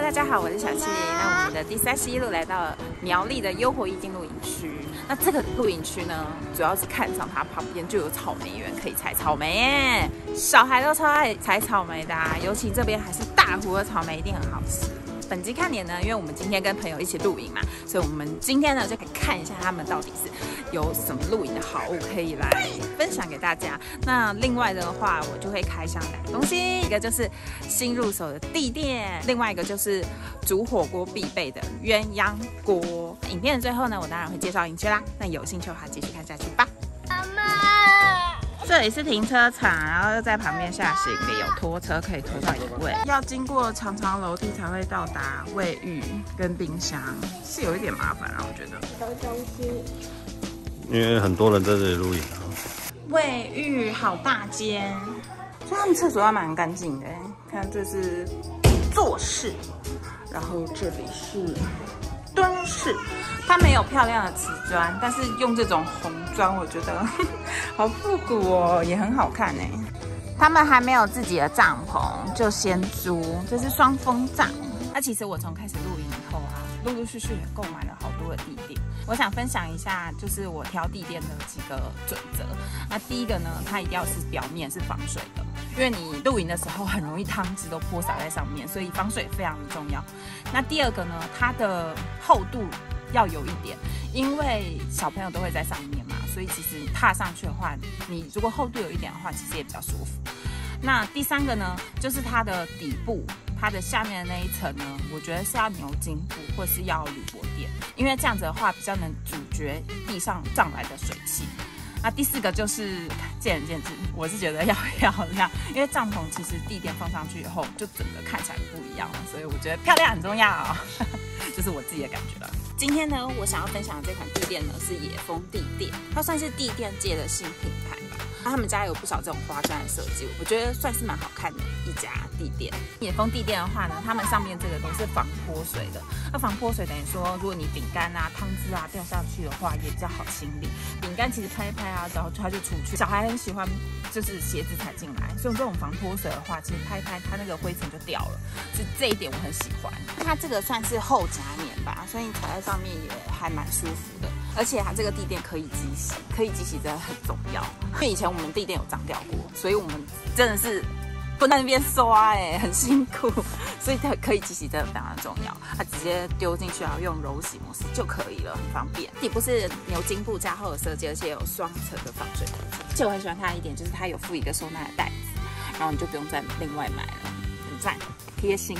大家好，我是小七。那我们的第31路来到了苗栗的优活意境露营区。那这个露营区呢，主要是看上它旁边就有草莓园，可以采草莓耶。小孩都超爱采草莓的啊，尤其这边还是大湖的草莓，一定很好吃。本集看点呢，因为我们今天跟朋友一起露营嘛，所以我们今天呢就可以看一下他们到底是有什么露营的好物可以来分享给大家。那另外的话，我就会开箱2个东西，一个就是新入手的地垫，另外一个就是煮火锅必备的鸳鸯锅。影片的最后呢，我当然会介绍营区啦。那有兴趣的话，继续看下去吧。妈妈，这里是停车场，然后又在旁边下行李，有拖车可以拖到1位，要经过长长楼梯才会到达卫浴跟冰箱，是有一点麻烦啊，我觉得。东西， 因为很多人在这里露营啊。 卫浴好大间，所以他们厕所还蛮干净的。看，这是坐式，然后这里是蹲式。它没有漂亮的瓷砖，但是用这种红砖，我觉得好复古哦，也很好看哎。他们还没有自己的帐篷，就先租，这是双风帐。那其实我从开始露营以后啊，陆陆续续也购买了好多的地垫。我想分享一下，就是我挑地垫的几个准则。那第一个呢，它一定要是表面是防水的，因为你露营的时候很容易汤汁都泼洒在上面，所以防水非常的重要。那第二个呢，它的厚度要有一点，因为小朋友都会在上面嘛，所以其实踏上去的话，你如果厚度有一点的话，其实也比较舒服。那第3个呢，就是它的底部，它的下面的那一层呢，我觉得是要牛筋布或是要铝箔垫，因为这样子的话比较能阻绝地上上来的水汽。那第4个就是见仁见智，我是觉得要漂亮，因为帐篷其实地垫放上去以后，就整个看起来不一样了，所以我觉得漂亮很重要，就是我自己的感觉了。今天呢，我想要分享的这款地垫呢是野风地垫，它算是地垫界的新品牌吧。他们家有不少这种花砖的设计，我觉得算是蛮好看的一家地垫。野风地垫的话呢，他们上面这个都是防泼水的。那防泼水等于说，如果你饼干啊、汤汁啊掉下去的话，也比较好清理。饼干其实拍一拍啊，然后它就出去。小孩很喜欢，就是鞋子踩进来，所以这种防泼水的话，其实拍一拍它那个灰尘就掉了。是这一点我很喜欢。它这个算是厚夹棉吧，所以你踩在上面也还蛮舒服的。而且它这个地垫可以机洗，可以机洗真的很重要。因为以前我们地垫有脏掉过，所以我们真的是不在那边刷很辛苦，所以它可以机洗真的非常的重要。它直接丢进去，然后用柔洗模式就可以了，很方便。底部是牛筋布加厚的设计，而且有双层的防水。而且我很喜欢它的一点就是它有附一个收纳的袋子，然后你就不用再另外买了，很赞，贴心。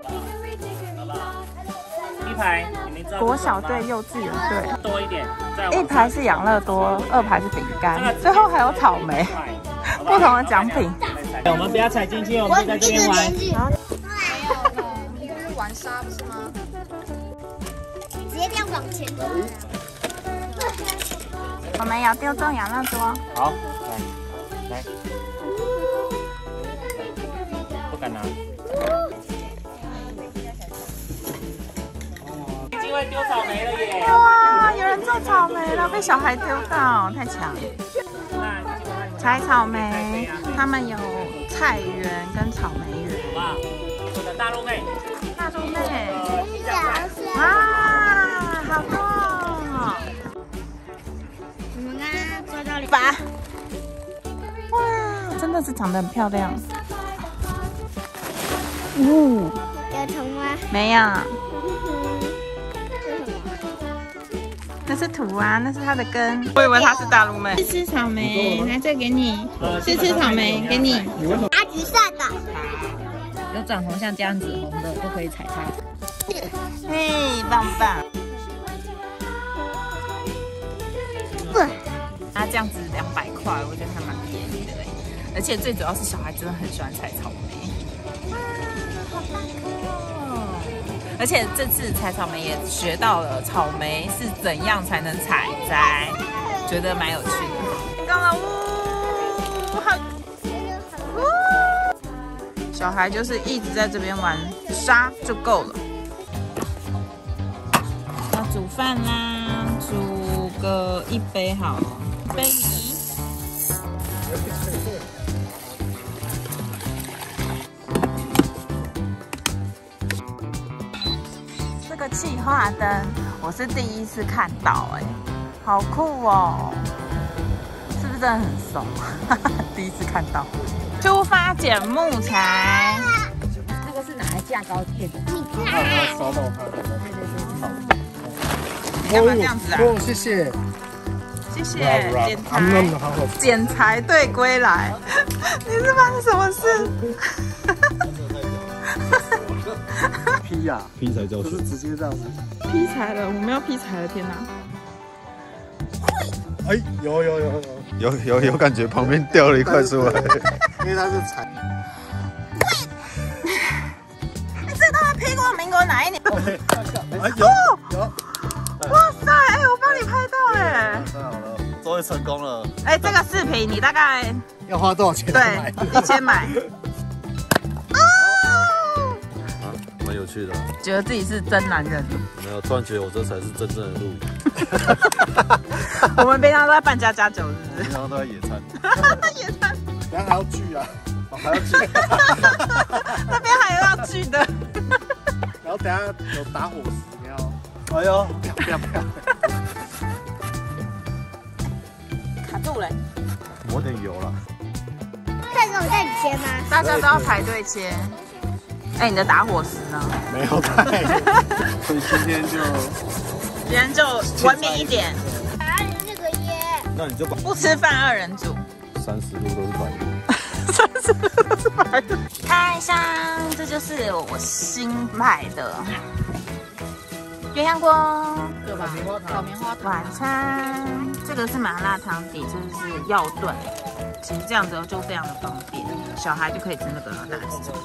一排，你们知道国小队、幼稚园队多一点， 一排是养乐多，2排是饼干，最后还有草莓，不同的奖品。 我们不要踩进去，我们就在这边玩。 你这是玩沙不是吗？直接这样往前走。 我们要丢中养乐多。 好，来，不敢拿。会丢草莓了耶！ 哇，有人种草莓了，被小孩丢到，太强了！采草莓，他们有菜园跟草莓园。 好吧，我的大陆妹， 啊，好多哦！ 我们刚刚抓到 8，哇，真的是长得很漂亮。 有虫吗？ 没有。那是土啊，那是它的根。我以为它是大陆妹。试吃草莓，来这给你。试吃草莓，给你。 拿橘色的。 有转红像这样子红的都可以采它。嘿，棒棒。它这样子200块，我觉得还蛮便宜的嘞。而且最主要是小孩真的很喜欢采草莓。哇，好大颗哦！而且这次采草莓也学到了草莓是怎样才能采摘，觉得蛮有趣的。成功了，小孩就是一直在这边玩沙就够了。要煮饭啦，煮个1杯好了，1杯米。 这个气化灯，我是第一次看到，哎，好酷哦！是不是真的很怂？第一次看到。出发捡木材。 这个是拿来架高铁的。 你看，手抖它。 你干嘛这样子啊？ 哦，谢谢。 谢谢剪裁队归来，你是发生什么事？ 劈呀， 劈柴教是直接这样子。 劈柴了，我们要劈柴了，天哪！ 哎， 有感觉，旁边掉了一块出来， 因为它是柴。 这都要劈过民国哪一年？ 哎，有。 哇塞！哎，我帮你拍到哎， 太好了，终于成功了。 哎，这个视频你大概要花多少钱？ 对，1000买。 蛮有趣的， 觉得自己是真男人。 没有，突然觉得我这才是真正的露营。 我们平常都在办家家酒，是不是？ 平常都在野餐。 野餐。 等下还要锯啊， 还要锯。 那边还有要锯的。 然后等下有打火石，你要。 哎呦， 不要！ 卡住了。 抹点油了。 这个我带你切吗？ 大家都要排队切。哎，你的打火石呢？ 没有带，所以今天就文明一点。 那个耶。 那你就把不吃饭2人组。 30路都是白的。 30路都是白的。开箱，这就是我新买的鸳鸯锅。 对吧？烤棉花糖。 晚餐，这个是麻辣汤底，这是药炖。其实这样子就非常的方便，小孩就可以吃那个，大人吃这个。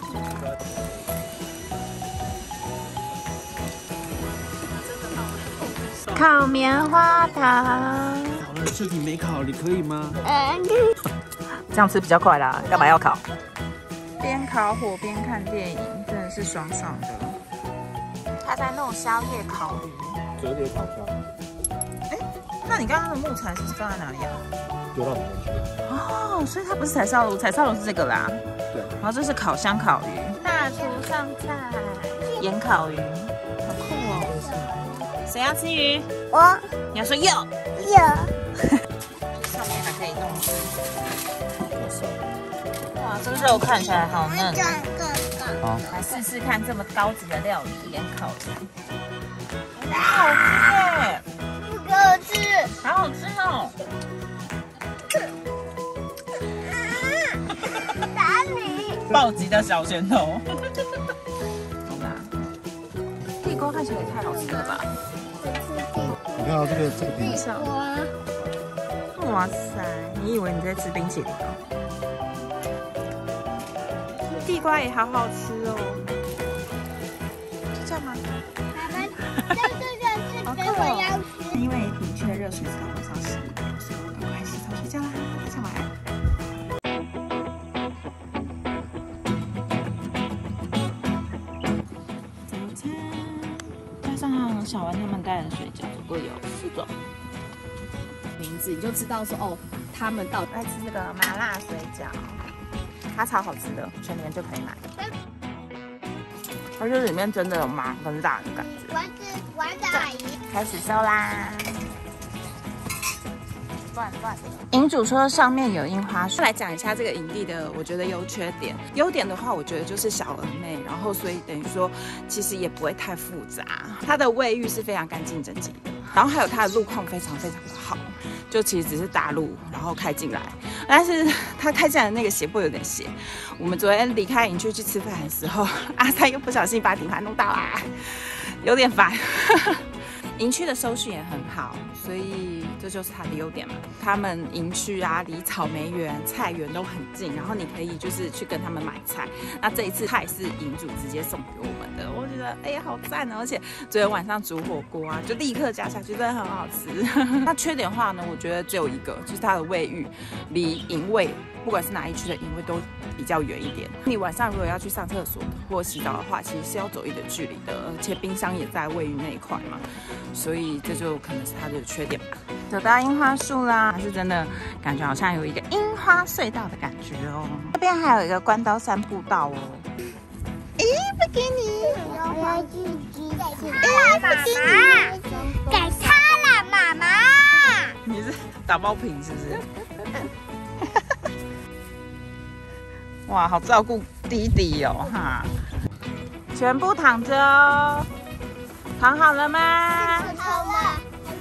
烤棉花糖。 好了，这题没考，你可以吗？ 这样吃比较快啦，干嘛要烤？边烤火边看电影，真的是爽爽的。他在弄宵夜烤鱼。 折叠烤箱。 哎，那你刚刚的木材是放在哪里啊？ 丢到里面去。 哦，所以它不是柴烧炉，柴烧炉是这个啦。 对。 然后这是烤箱烤鱼。大厨上菜，盐烤鱼，好酷哦！谁要吃鱼？ 我你要说有。 有。 上面还可以弄。哇，这个肉看起来好嫩。好，来试试看这么高级的料理，盐烤鱼。好吃耶！ 不给我吃。 好好吃哦。 打你！ 暴击的小拳头。好啦，地瓜看起来也太好吃了吧！ 你看到这个地上，哇塞！你以为你在吃冰淇淋哦？地瓜也好好吃哦。是这样吗？ 这个是跟我要吃。 因为你缺热水才会上11点，所以我赶快洗澡睡觉啦，大家晚安。小文他们带的水饺总共有4种， 名字你就知道说哦，他们到底爱吃这个麻辣水饺，它超好吃的，全年就可以买。而且里面真的有麻跟辣的感觉。 丸子阿姨开始收啦。营主说上面有樱花树，来讲一下这个营地的我觉得优缺点。优点的话，我觉得就是小而美，然后所以等于说其实也不会太复杂。它的卫浴是非常干净整洁的，然后还有它的路况非常的好，就其实只是大路然后开进来，但是它开进来的那个斜坡有点斜。我们昨天离开营区去吃饭的时候，阿三又不小心把底盘弄到啦，有点烦。营区的收讯也很好，所以这就是它的优点嘛。他们营区啊，离草莓园、菜园都很近，然后你可以就是去跟他们买菜。那这一次菜是营主直接送给我们的，我觉得哎呀好赞哦！而且昨天晚上煮火锅啊，就立刻加下去，真的很好吃。那缺点的话呢，我觉得只有一个，就是它的卫浴离营卫，不管是哪一区的营卫都比较远一点。你晚上如果要去上厕所或洗澡的话，其实是要走一点距离的，而且冰箱也在卫浴那一块嘛。所以这就可能是它的缺点吧。走到樱花树啦，是真的感觉好像有一个樱花隧道的感觉哦。这边还有一个关刀散步道哦。哎不给你。 我要自己给他了，妈妈。 你是打包瓶是不是？哇，好照顾弟弟哦，哈！全部躺着哦，躺好了吗？ 好了。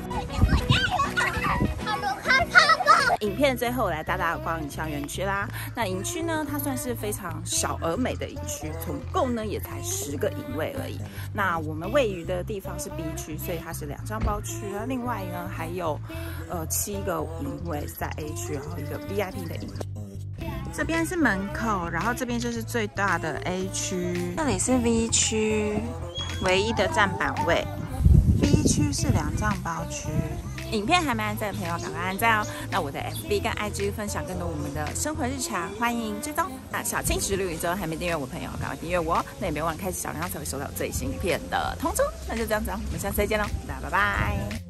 影片最后我来带大家逛影像园区啦。那营区呢，它算是非常小而美的营区，总共呢也才10个营位而已。那我们位于的地方是 B 区，所以它是2张包区。那另外呢还有7个营位在 A 区，然后一个 VIP 的营区。这边是门口，然后这边就是最大的 A 区，这里是 V 区，唯一的站板位。B 区是2张包区。影片还没按赞的朋友，赶快按赞哦！那我的 FB 跟 IG 分享更多我们的生活日常，欢迎追踪。那小青实录宇宙还没订阅我朋友，赶快订阅我哦！那也别忘了开启小铃铛，才会收到最新影片的通知。那就这样子哦，我们下次再见喽，大家拜拜。